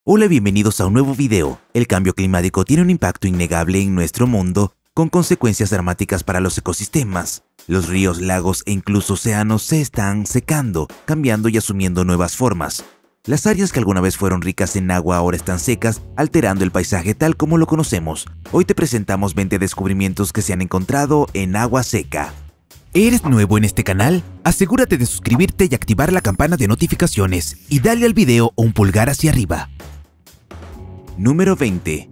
Hola, bienvenidos a un nuevo video. El cambio climático tiene un impacto innegable en nuestro mundo, con consecuencias dramáticas para los ecosistemas. Los ríos, lagos e incluso océanos se están secando, cambiando y asumiendo nuevas formas. Las áreas que alguna vez fueron ricas en agua ahora están secas, alterando el paisaje tal como lo conocemos. Hoy te presentamos 20 descubrimientos que se han encontrado en agua seca. ¿Eres nuevo en este canal? Asegúrate de suscribirte y activar la campana de notificaciones y dale al video un pulgar hacia arriba. Número 20.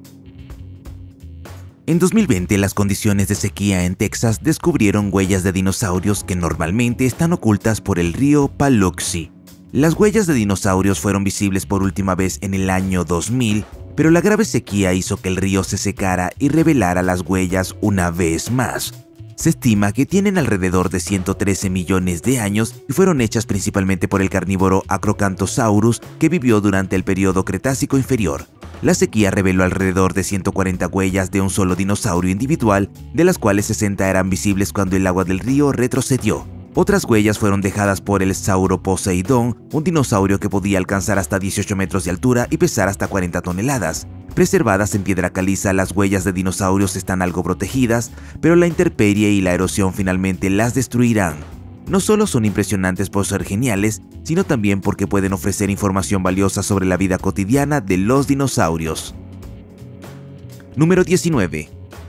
En 2020, las condiciones de sequía en Texas descubrieron huellas de dinosaurios que normalmente están ocultas por el río Paluxy. Las huellas de dinosaurios fueron visibles por última vez en el año 2000, pero la grave sequía hizo que el río se secara y revelara las huellas una vez más. Se estima que tienen alrededor de 113 millones de años y fueron hechas principalmente por el carnívoro Acrocanthosaurus, que vivió durante el período Cretácico inferior. La sequía reveló alrededor de 140 huellas de un solo dinosaurio individual, de las cuales 60 eran visibles cuando el agua del río retrocedió. Otras huellas fueron dejadas por el Sauroposeidon, un dinosaurio que podía alcanzar hasta 18 metros de altura y pesar hasta 40 toneladas. Preservadas en piedra caliza, las huellas de dinosaurios están algo protegidas, pero la intemperie y la erosión finalmente las destruirán. No solo son impresionantes por ser geniales, sino también porque pueden ofrecer información valiosa sobre la vida cotidiana de los dinosaurios. Número 19.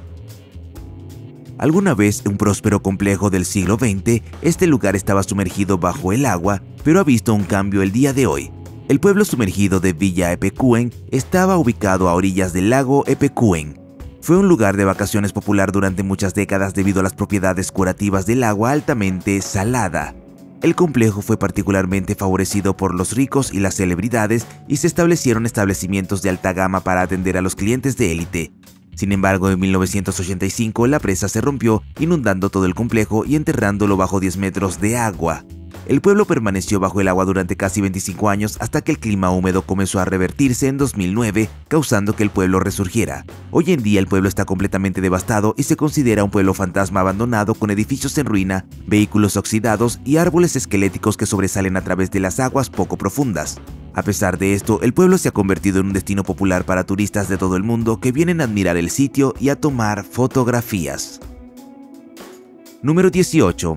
Alguna vez, un próspero complejo del siglo XX, este lugar estaba sumergido bajo el agua, pero ha visto un cambio el día de hoy. El pueblo sumergido de Villa Epecuén estaba ubicado a orillas del lago Epecuén. Fue un lugar de vacaciones popular durante muchas décadas debido a las propiedades curativas del agua altamente salada. El complejo fue particularmente favorecido por los ricos y las celebridades y se establecieron establecimientos de alta gama para atender a los clientes de élite. Sin embargo, en 1985 la presa se rompió, inundando todo el complejo y enterrándolo bajo 10 metros de agua. El pueblo permaneció bajo el agua durante casi 25 años hasta que el clima húmedo comenzó a revertirse en 2009, causando que el pueblo resurgiera. Hoy en día el pueblo está completamente devastado y se considera un pueblo fantasma abandonado con edificios en ruina, vehículos oxidados y árboles esqueléticos que sobresalen a través de las aguas poco profundas. A pesar de esto, el pueblo se ha convertido en un destino popular para turistas de todo el mundo que vienen a admirar el sitio y a tomar fotografías. Número 18.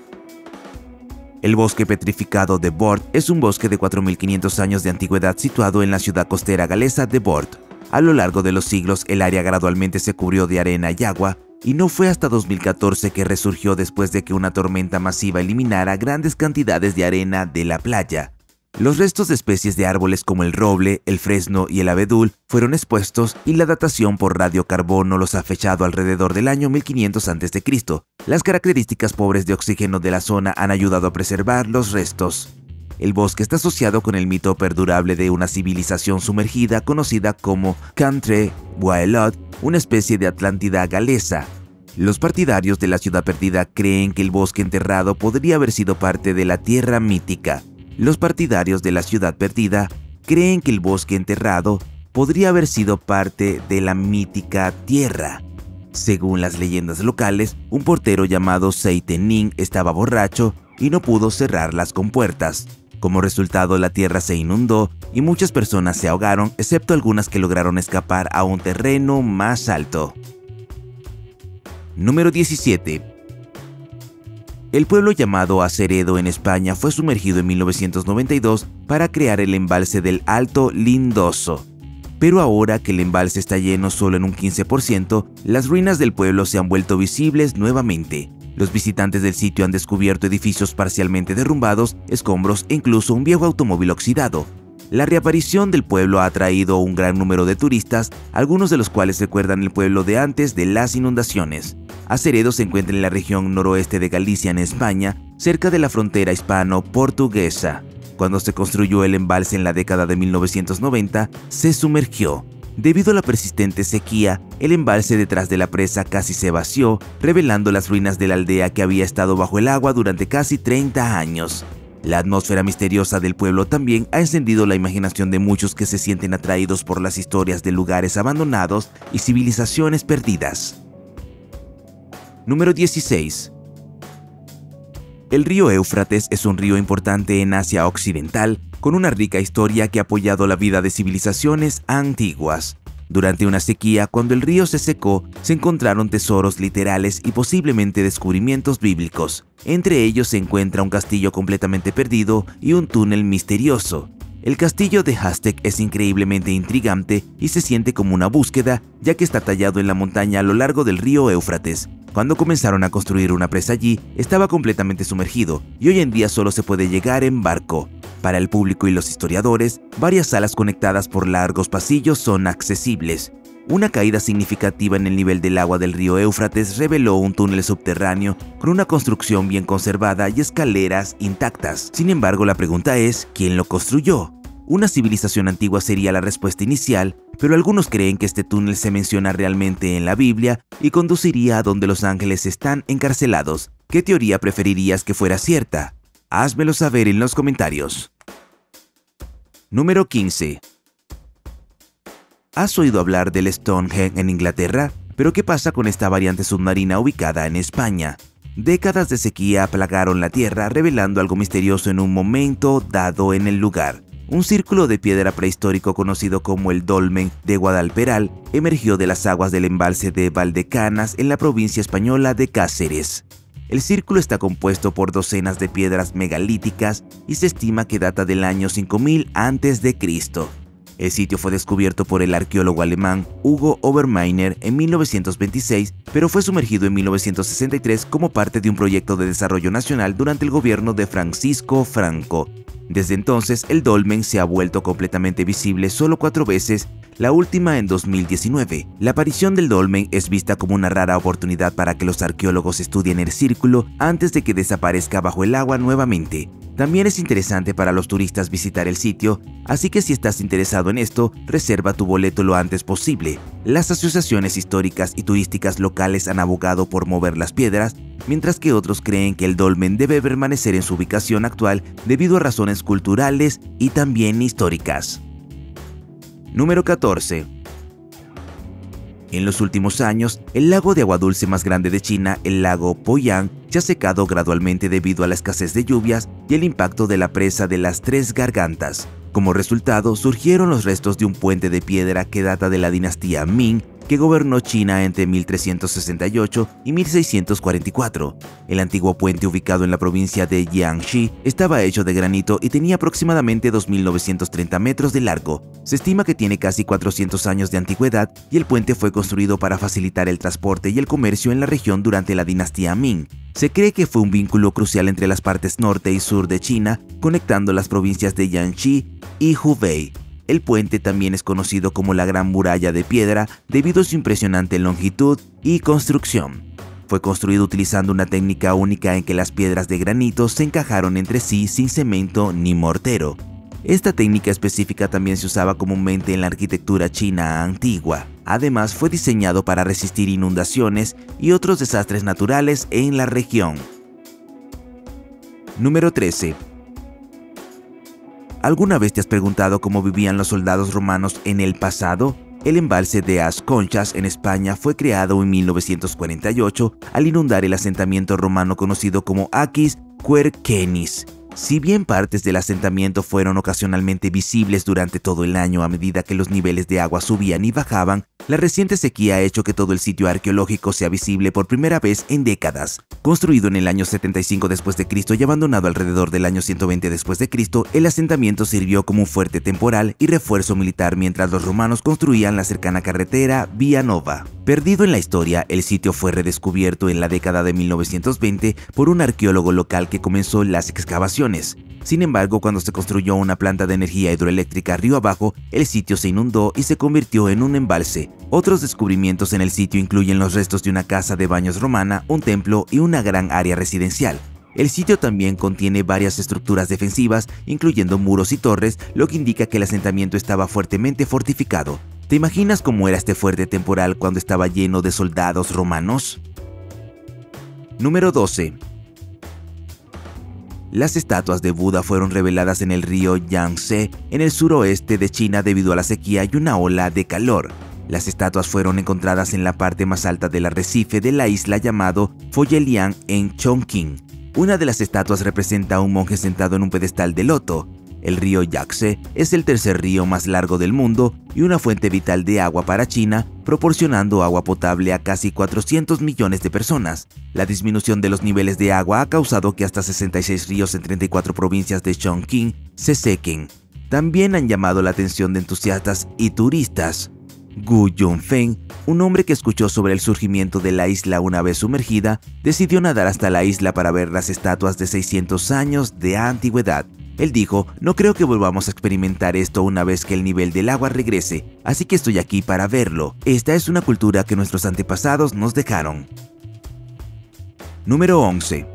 El bosque petrificado de Bord es un bosque de 4.500 años de antigüedad situado en la ciudad costera galesa de Bord. A lo largo de los siglos, el área gradualmente se cubrió de arena y agua, y no fue hasta 2014 que resurgió después de que una tormenta masiva eliminara grandes cantidades de arena de la playa. Los restos de especies de árboles como el roble, el fresno y el abedul fueron expuestos y la datación por radiocarbono los ha fechado alrededor del año 1500 a.C. Las características pobres de oxígeno de la zona han ayudado a preservar los restos. El bosque está asociado con el mito perdurable de una civilización sumergida conocida como Cantre Bwaelod, una especie de Atlántida galesa. Los partidarios de la ciudad perdida creen que el bosque enterrado podría haber sido parte de la tierra mítica. Los partidarios de la ciudad perdida creen que el bosque enterrado podría haber sido parte de la mítica tierra. Según las leyendas locales, un portero llamado Seitenin estaba borracho y no pudo cerrar las compuertas. Como resultado, la tierra se inundó y muchas personas se ahogaron, excepto algunas que lograron escapar a un terreno más alto. Número 17. El pueblo llamado Aceredo en España fue sumergido en 1992 para crear el embalse del Alto Lindoso. Pero ahora que el embalse está lleno solo en un 15%, las ruinas del pueblo se han vuelto visibles nuevamente. Los visitantes del sitio han descubierto edificios parcialmente derrumbados, escombros e incluso un viejo automóvil oxidado. La reaparición del pueblo ha atraído un gran número de turistas, algunos de los cuales recuerdan el pueblo de antes de las inundaciones. Aceredo se encuentra en la región noroeste de Galicia, en España, cerca de la frontera hispano-portuguesa. Cuando se construyó el embalse en la década de 1990, se sumergió. Debido a la persistente sequía, el embalse detrás de la presa casi se vació, revelando las ruinas de la aldea que había estado bajo el agua durante casi 30 años. La atmósfera misteriosa del pueblo también ha encendido la imaginación de muchos que se sienten atraídos por las historias de lugares abandonados y civilizaciones perdidas. Número 16. El río Éufrates es un río importante en Asia Occidental, con una rica historia que ha apoyado la vida de civilizaciones antiguas. Durante una sequía, cuando el río se secó, se encontraron tesoros literales y posiblemente descubrimientos bíblicos. Entre ellos se encuentra un castillo completamente perdido y un túnel misterioso. El castillo de Hastek es increíblemente intrigante y se siente como una búsqueda, ya que está tallado en la montaña a lo largo del río Éufrates. Cuando comenzaron a construir una presa allí, estaba completamente sumergido y hoy en día solo se puede llegar en barco. Para el público y los historiadores, varias salas conectadas por largos pasillos son accesibles. Una caída significativa en el nivel del agua del río Éufrates reveló un túnel subterráneo con una construcción bien conservada y escaleras intactas. Sin embargo, la pregunta es, ¿quién lo construyó? Una civilización antigua sería la respuesta inicial, pero algunos creen que este túnel se menciona realmente en la Biblia y conduciría a donde los ángeles están encarcelados. ¿Qué teoría preferirías que fuera cierta? Házmelo saber en los comentarios. Número 15. ¿Has oído hablar del Stonehenge en Inglaterra? ¿Pero qué pasa con esta variante submarina ubicada en España? Décadas de sequía aplagaron la Tierra, revelando algo misterioso en un momento dado en el lugar. Un círculo de piedra prehistórico conocido como el Dolmen de Guadalperal emergió de las aguas del embalse de Valdecanas en la provincia española de Cáceres. El círculo está compuesto por docenas de piedras megalíticas y se estima que data del año 5000 a.C. El sitio fue descubierto por el arqueólogo alemán Hugo Obermeiner en 1926, pero fue sumergido en 1963 como parte de un proyecto de desarrollo nacional durante el gobierno de Francisco Franco. Desde entonces, el dolmen se ha vuelto completamente visible solo 4 veces, la última en 2019. La aparición del dolmen es vista como una rara oportunidad para que los arqueólogos estudien el círculo antes de que desaparezca bajo el agua nuevamente. También es interesante para los turistas visitar el sitio, así que si estás interesado en esto, reserva tu boleto lo antes posible. Las asociaciones históricas y turísticas locales han abogado por mover las piedras, mientras que otros creen que el dolmen debe permanecer en su ubicación actual debido a razones culturales y también históricas. Número 14. En los últimos años, el lago de agua dulce más grande de China, el lago Poyang, se ha secado gradualmente debido a la escasez de lluvias y el impacto de la presa de las Tres Gargantas. Como resultado, surgieron los restos de un puente de piedra que data de la dinastía Ming, que gobernó China entre 1368 y 1644. El antiguo puente ubicado en la provincia de Jiangxi estaba hecho de granito y tenía aproximadamente 2.930 metros de largo. Se estima que tiene casi 400 años de antigüedad y el puente fue construido para facilitar el transporte y el comercio en la región durante la dinastía Ming. Se cree que fue un vínculo crucial entre las partes norte y sur de China, conectando las provincias de Jiangxi y Hubei. El puente también es conocido como la Gran Muralla de Piedra debido a su impresionante longitud y construcción. Fue construido utilizando una técnica única en que las piedras de granito se encajaron entre sí sin cemento ni mortero. Esta técnica específica también se usaba comúnmente en la arquitectura china antigua. Además, fue diseñado para resistir inundaciones y otros desastres naturales en la región. Número 13. ¿Alguna vez te has preguntado cómo vivían los soldados romanos en el pasado? El embalse de As Conchas en España fue creado en 1948 al inundar el asentamiento romano conocido como Aquis Querquenis. Si bien partes del asentamiento fueron ocasionalmente visibles durante todo el año a medida que los niveles de agua subían y bajaban, la reciente sequía ha hecho que todo el sitio arqueológico sea visible por primera vez en décadas. Construido en el año 75 después de Cristo y abandonado alrededor del año 120 después de Cristo, el asentamiento sirvió como un fuerte temporal y refuerzo militar mientras los romanos construían la cercana carretera Via Nova. Perdido en la historia, el sitio fue redescubierto en la década de 1920 por un arqueólogo local que comenzó las excavaciones. Sin embargo, cuando se construyó una planta de energía hidroeléctrica río abajo, el sitio se inundó y se convirtió en un embalse. Otros descubrimientos en el sitio incluyen los restos de una casa de baños romana, un templo y una gran área residencial. El sitio también contiene varias estructuras defensivas, incluyendo muros y torres, lo que indica que el asentamiento estaba fuertemente fortificado. ¿Te imaginas cómo era este fuerte temporal cuando estaba lleno de soldados romanos? Número 12. Las estatuas de Buda fueron reveladas en el río Yangtze, en el suroeste de China debido a la sequía y una ola de calor. Las estatuas fueron encontradas en la parte más alta del arrecife de la isla llamado Foyeliang en Chongqing. Una de las estatuas representa a un monje sentado en un pedestal de loto. El río Yangtze es el tercer río más largo del mundo y una fuente vital de agua para China, proporcionando agua potable a casi 400 millones de personas. La disminución de los niveles de agua ha causado que hasta 66 ríos en 34 provincias de Chongqing se sequen. También han llamado la atención de entusiastas y turistas. Gu Yunfeng, un hombre que escuchó sobre el surgimiento de la isla una vez sumergida, decidió nadar hasta la isla para ver las estatuas de 600 años de antigüedad. Él dijo: "No creo que volvamos a experimentar esto una vez que el nivel del agua regrese, así que estoy aquí para verlo. Esta es una cultura que nuestros antepasados nos dejaron". Número 11.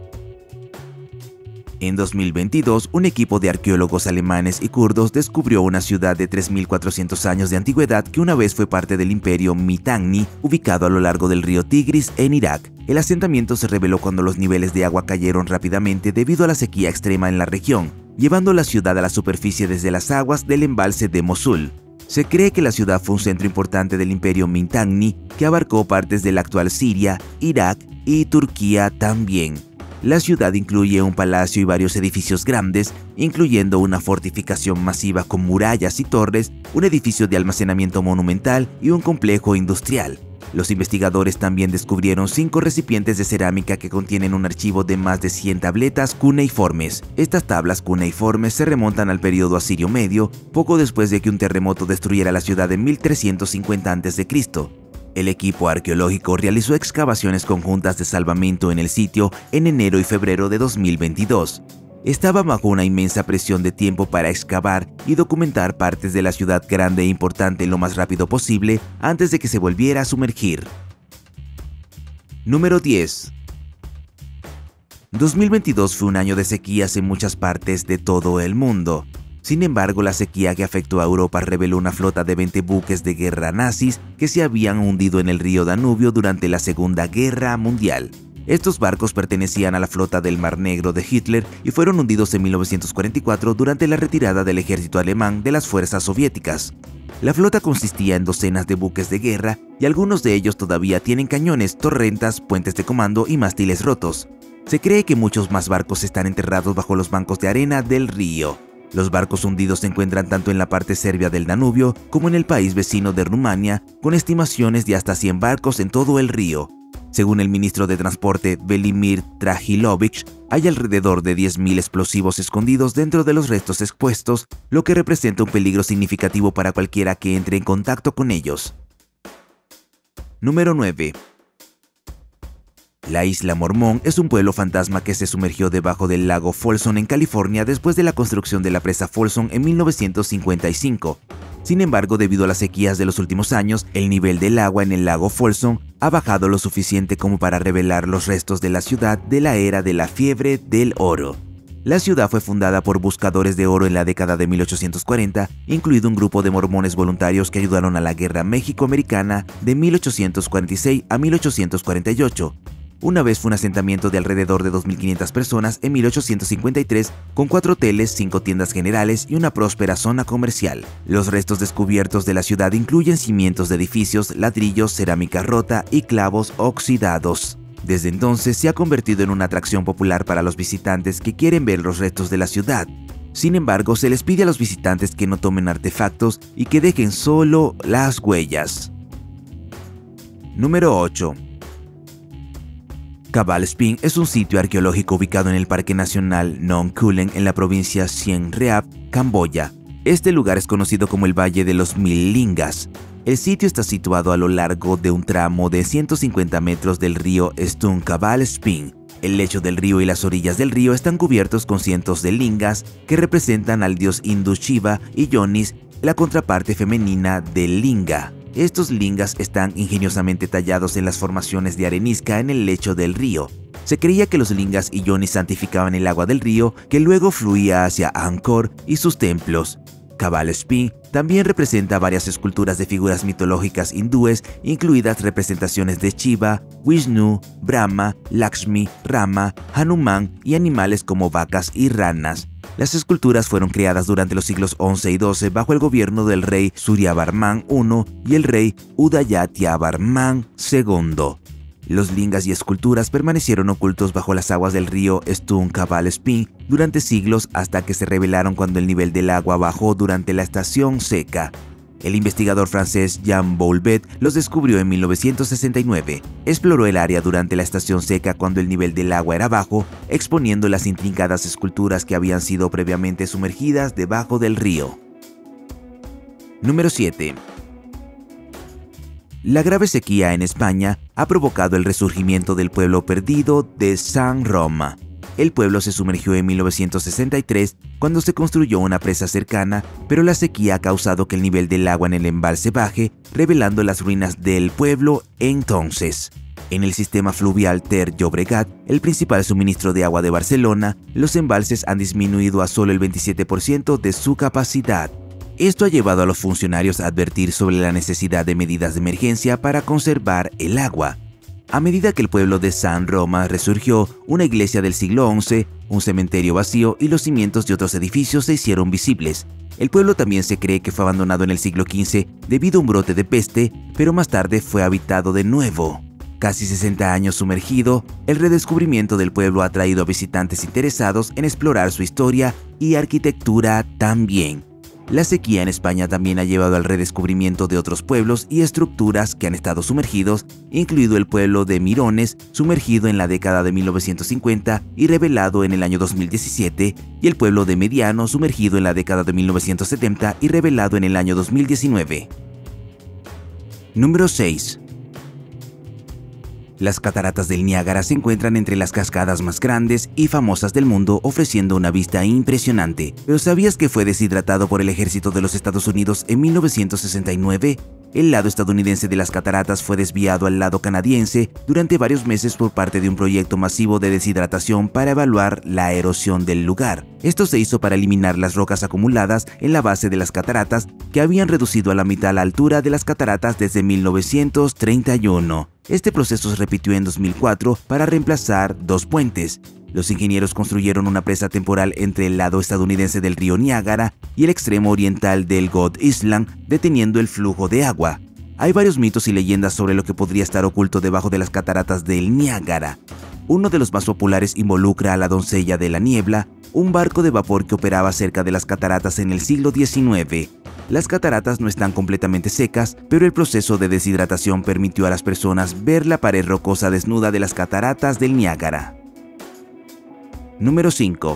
En 2022, un equipo de arqueólogos alemanes y kurdos descubrió una ciudad de 3.400 años de antigüedad que una vez fue parte del imperio Mitanni, ubicado a lo largo del río Tigris en Irak. El asentamiento se reveló cuando los niveles de agua cayeron rápidamente debido a la sequía extrema en la región, llevando la ciudad a la superficie desde las aguas del embalse de Mosul. Se cree que la ciudad fue un centro importante del imperio Mitanni, que abarcó partes de la actual Siria, Irak y Turquía también. La ciudad incluye un palacio y varios edificios grandes, incluyendo una fortificación masiva con murallas y torres, un edificio de almacenamiento monumental y un complejo industrial. Los investigadores también descubrieron 5 recipientes de cerámica que contienen un archivo de más de 100 tabletas cuneiformes. Estas tablas cuneiformes se remontan al periodo asirio medio, poco después de que un terremoto destruyera la ciudad en 1350 a.C. El equipo arqueológico realizó excavaciones conjuntas de salvamento en el sitio en enero y febrero de 2022. Estaba bajo una inmensa presión de tiempo para excavar y documentar partes de la ciudad grande e importante lo más rápido posible antes de que se volviera a sumergir. Número 10. 2022 fue un año de sequías en muchas partes de todo el mundo. Sin embargo, la sequía que afectó a Europa reveló una flota de 20 buques de guerra nazis que se habían hundido en el río Danubio durante la Segunda Guerra Mundial. Estos barcos pertenecían a la flota del Mar Negro de Hitler y fueron hundidos en 1944 durante la retirada del ejército alemán de las fuerzas soviéticas. La flota consistía en docenas de buques de guerra y algunos de ellos todavía tienen cañones, torretas, puentes de comando y mástiles rotos. Se cree que muchos más barcos están enterrados bajo los bancos de arena del río. Los barcos hundidos se encuentran tanto en la parte serbia del Danubio como en el país vecino de Rumania, con estimaciones de hasta 100 barcos en todo el río. Según el ministro de Transporte Velimir Trahilović, hay alrededor de 10.000 explosivos escondidos dentro de los restos expuestos, lo que representa un peligro significativo para cualquiera que entre en contacto con ellos. Número 9. La isla Mormón es un pueblo fantasma que se sumergió debajo del lago Folsom en California después de la construcción de la presa Folsom en 1955. Sin embargo, debido a las sequías de los últimos años, el nivel del agua en el lago Folsom ha bajado lo suficiente como para revelar los restos de la ciudad de la era de la fiebre del oro. La ciudad fue fundada por buscadores de oro en la década de 1840, incluido un grupo de mormones voluntarios que ayudaron a la Guerra México-Americana de 1846 a 1848. Una vez fue un asentamiento de alrededor de 2.500 personas en 1853, con 4 hoteles, 5 tiendas generales y una próspera zona comercial. Los restos descubiertos de la ciudad incluyen cimientos de edificios, ladrillos, cerámica rota y clavos oxidados. Desde entonces se ha convertido en una atracción popular para los visitantes que quieren ver los restos de la ciudad. Sin embargo, se les pide a los visitantes que no tomen artefactos y que dejen solo las huellas. Número 8. Cabal Spring es un sitio arqueológico ubicado en el Parque Nacional Nong Kuleng en la provincia Siem Reap, Camboya. Este lugar es conocido como el Valle de los Mil Lingas. El sitio está situado a lo largo de un tramo de 150 metros del río Stung Cabal Spring. El lecho del río y las orillas del río están cubiertos con cientos de lingas que representan al dios hindú Shiva y Yonis, la contraparte femenina del linga. Estos lingas están ingeniosamente tallados en las formaciones de arenisca en el lecho del río. Se creía que los lingas y yonis santificaban el agua del río que luego fluía hacia Angkor y sus templos. Cabal Spring también representa varias esculturas de figuras mitológicas hindúes, incluidas representaciones de Shiva, Vishnu, Brahma, Lakshmi, Rama, Hanuman y animales como vacas y ranas. Las esculturas fueron creadas durante los siglos XI y XII bajo el gobierno del rey Suryavarman I y el rey Udayatyavarman II. Los lingas y esculturas permanecieron ocultos bajo las aguas del río Stoom-Cabal-Spin durante siglos hasta que se revelaron cuando el nivel del agua bajó durante la estación seca. El investigador francés Jean Boulbet los descubrió en 1969. Exploró el área durante la estación seca cuando el nivel del agua era bajo, exponiendo las intrincadas esculturas que habían sido previamente sumergidas debajo del río. Número 7. La grave sequía en España ha provocado el resurgimiento del pueblo perdido de San Roma. El pueblo se sumergió en 1963 cuando se construyó una presa cercana, pero la sequía ha causado que el nivel del agua en el embalse baje, revelando las ruinas del pueblo entonces. En el sistema fluvial Ter-Llobregat, el principal suministro de agua de Barcelona, los embalses han disminuido a solo el 27% de su capacidad. Esto ha llevado a los funcionarios a advertir sobre la necesidad de medidas de emergencia para conservar el agua. A medida que el pueblo de San Roma resurgió, una iglesia del siglo XI, un cementerio vacío y los cimientos de otros edificios se hicieron visibles. El pueblo también se cree que fue abandonado en el siglo XV debido a un brote de peste, pero más tarde fue habitado de nuevo. Casi 60 años sumergido, el redescubrimiento del pueblo ha traído a visitantes interesados en explorar su historia y arquitectura también. La sequía en España también ha llevado al redescubrimiento de otros pueblos y estructuras que han estado sumergidos, incluido el pueblo de Mirones, sumergido en la década de 1950 y revelado en el año 2017, y el pueblo de Mediano, sumergido en la década de 1970 y revelado en el año 2019. Número 6. Las cataratas del Niágara se encuentran entre las cascadas más grandes y famosas del mundo, ofreciendo una vista impresionante. ¿Pero sabías que fue deshidratado por el ejército de los Estados Unidos en 1969? El lado estadounidense de las cataratas fue desviado al lado canadiense durante varios meses por parte de un proyecto masivo de deshidratación para evaluar la erosión del lugar. Esto se hizo para eliminar las rocas acumuladas en la base de las cataratas, que habían reducido a la mitad la altura de las cataratas desde 1931. Este proceso se repitió en 2004 para reemplazar dos puentes. Los ingenieros construyeron una presa temporal entre el lado estadounidense del río Niágara y el extremo oriental del God Island, deteniendo el flujo de agua. Hay varios mitos y leyendas sobre lo que podría estar oculto debajo de las cataratas del Niágara. Uno de los más populares involucra a la doncella de la niebla, un barco de vapor que operaba cerca de las cataratas en el siglo XIX. Las cataratas no están completamente secas, pero el proceso de deshidratación permitió a las personas ver la pared rocosa desnuda de las cataratas del Niágara. Número 5.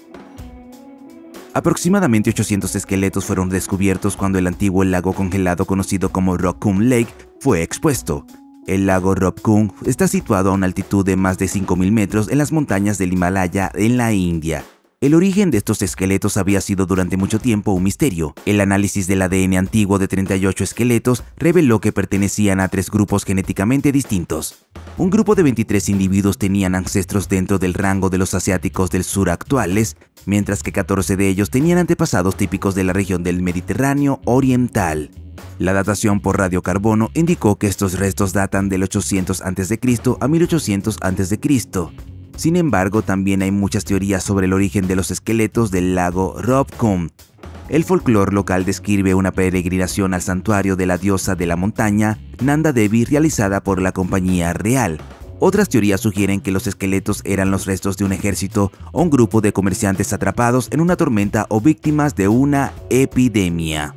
Aproximadamente 800 esqueletos fueron descubiertos cuando el antiguo lago congelado conocido como Rock Cung Lake fue expuesto. El lago Rock Cung está situado a una altitud de más de 5.000 metros en las montañas del Himalaya en la India. El origen de estos esqueletos había sido durante mucho tiempo un misterio. El análisis del ADN antiguo de 38 esqueletos reveló que pertenecían a 3 grupos genéticamente distintos. Un grupo de 23 individuos tenían ancestros dentro del rango de los asiáticos del sur actuales, mientras que 14 de ellos tenían antepasados típicos de la región del Mediterráneo oriental. La datación por radiocarbono indicó que estos restos datan del 800 a.C. a 1800 a.C. Sin embargo, también hay muchas teorías sobre el origen de los esqueletos del lago Rock Cung. El folclore local describe una peregrinación al santuario de la diosa de la montaña, Nanda Devi, realizada por la compañía real. Otras teorías sugieren que los esqueletos eran los restos de un ejército o un grupo de comerciantes atrapados en una tormenta o víctimas de una epidemia.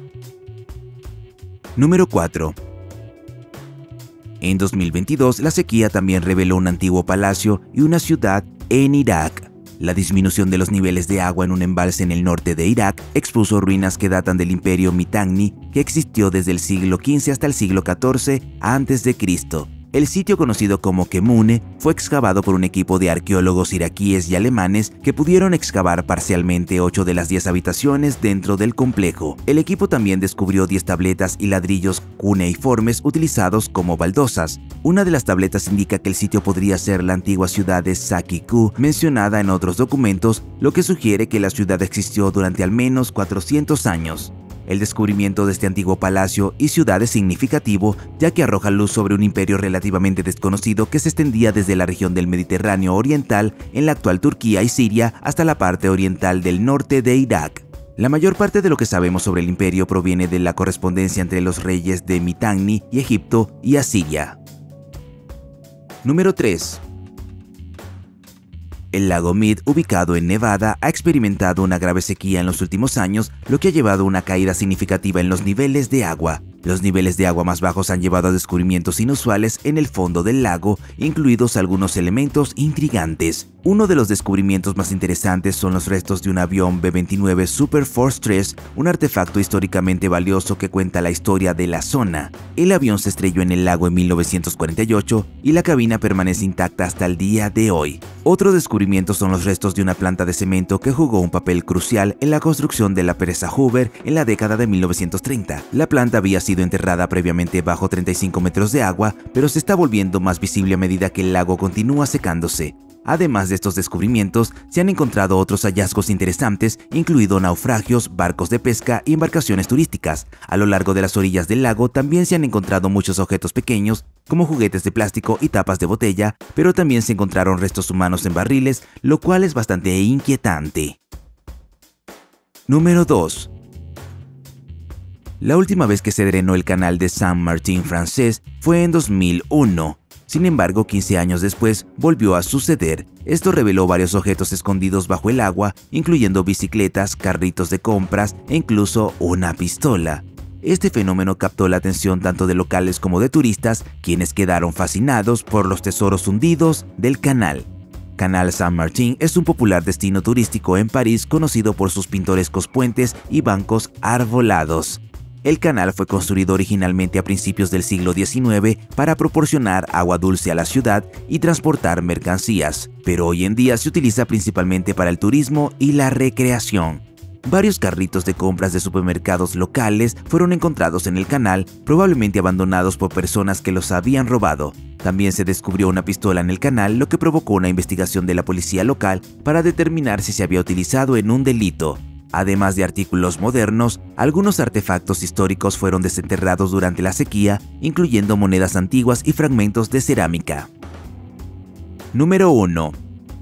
Número 4. En 2022, la sequía también reveló un antiguo palacio y una ciudad en Irak. La disminución de los niveles de agua en un embalse en el norte de Irak expuso ruinas que datan del imperio Mitanni, que existió desde el siglo XV hasta el siglo XIV a.C. El sitio, conocido como Kemune, fue excavado por un equipo de arqueólogos iraquíes y alemanes que pudieron excavar parcialmente 8 de las 10 habitaciones dentro del complejo. El equipo también descubrió 10 tabletas y ladrillos cuneiformes utilizados como baldosas. Una de las tabletas indica que el sitio podría ser la antigua ciudad de Saki-Ku, mencionada en otros documentos, lo que sugiere que la ciudad existió durante al menos 400 años. El descubrimiento de este antiguo palacio y ciudad es significativo, ya que arroja luz sobre un imperio relativamente desconocido que se extendía desde la región del Mediterráneo oriental en la actual Turquía y Siria hasta la parte oriental del norte de Irak. La mayor parte de lo que sabemos sobre el imperio proviene de la correspondencia entre los reyes de Mitanni y Egipto y Asiria. Número 3. El lago Mead, ubicado en Nevada, ha experimentado una grave sequía en los últimos años, lo que ha llevado a una caída significativa en los niveles de agua. Los niveles de agua más bajos han llevado a descubrimientos inusuales en el fondo del lago, incluidos algunos elementos intrigantes. Uno de los descubrimientos más interesantes son los restos de un avión B-29 Super Force 3, un artefacto históricamente valioso que cuenta la historia de la zona. El avión se estrelló en el lago en 1948 y la cabina permanece intacta hasta el día de hoy. Otro descubrimiento son los restos de una planta de cemento que jugó un papel crucial en la construcción de la presa Hoover en la década de 1930. La planta había sido enterrada previamente bajo 35 metros de agua, pero se está volviendo más visible a medida que el lago continúa secándose. Además de estos descubrimientos, se han encontrado otros hallazgos interesantes, incluidos naufragios, barcos de pesca y embarcaciones turísticas. A lo largo de las orillas del lago también se han encontrado muchos objetos pequeños, como juguetes de plástico y tapas de botella, pero también se encontraron restos humanos en barriles, lo cual es bastante inquietante. Número 2. La última vez que se drenó el canal de Saint-Martin francés fue en 2001. Sin embargo, 15 años después volvió a suceder. Esto reveló varios objetos escondidos bajo el agua, incluyendo bicicletas, carritos de compras e incluso una pistola. Este fenómeno captó la atención tanto de locales como de turistas, quienes quedaron fascinados por los tesoros hundidos del canal. Canal Saint-Martin es un popular destino turístico en París conocido por sus pintorescos puentes y bancos arbolados. El canal fue construido originalmente a principios del siglo XIX para proporcionar agua dulce a la ciudad y transportar mercancías, pero hoy en día se utiliza principalmente para el turismo y la recreación. Varios carritos de compras de supermercados locales fueron encontrados en el canal, probablemente abandonados por personas que los habían robado. También se descubrió una pistola en el canal, lo que provocó una investigación de la policía local para determinar si se había utilizado en un delito. Además de artículos modernos, algunos artefactos históricos fueron desenterrados durante la sequía, incluyendo monedas antiguas y fragmentos de cerámica. Número 1.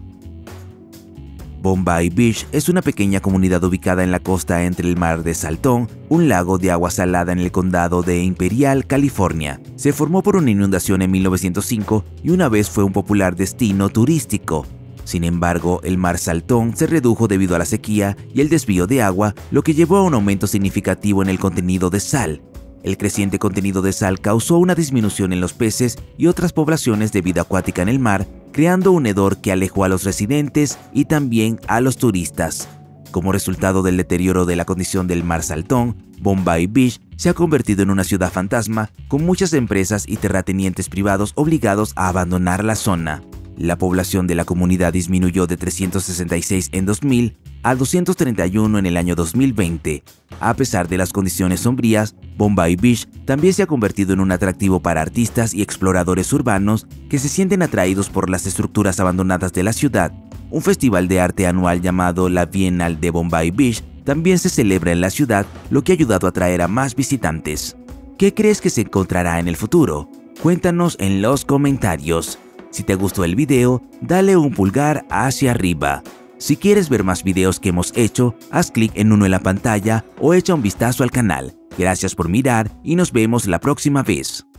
Bombay Beach es una pequeña comunidad ubicada en la costa entre el mar de Salton, un lago de agua salada en el condado de Imperial, California. Se formó por una inundación en 1905 y una vez fue un popular destino turístico. Sin embargo, el mar Salton se redujo debido a la sequía y el desvío de agua, lo que llevó a un aumento significativo en el contenido de sal. El creciente contenido de sal causó una disminución en los peces y otras poblaciones de vida acuática en el mar, creando un hedor que alejó a los residentes y también a los turistas. Como resultado del deterioro de la condición del mar Salton, Bombay Beach se ha convertido en una ciudad fantasma, con muchas empresas y terratenientes privados obligados a abandonar la zona. La población de la comunidad disminuyó de 366 en 2000 a 231 en el año 2020. A pesar de las condiciones sombrías, Bombay Beach también se ha convertido en un atractivo para artistas y exploradores urbanos que se sienten atraídos por las estructuras abandonadas de la ciudad. Un festival de arte anual llamado la Bienal de Bombay Beach también se celebra en la ciudad, lo que ha ayudado a atraer a más visitantes. ¿Qué crees que se encontrará en el futuro? Cuéntanos en los comentarios. Si te gustó el video, dale un pulgar hacia arriba. Si quieres ver más videos que hemos hecho, haz clic en uno en la pantalla o echa un vistazo al canal. Gracias por mirar y nos vemos la próxima vez.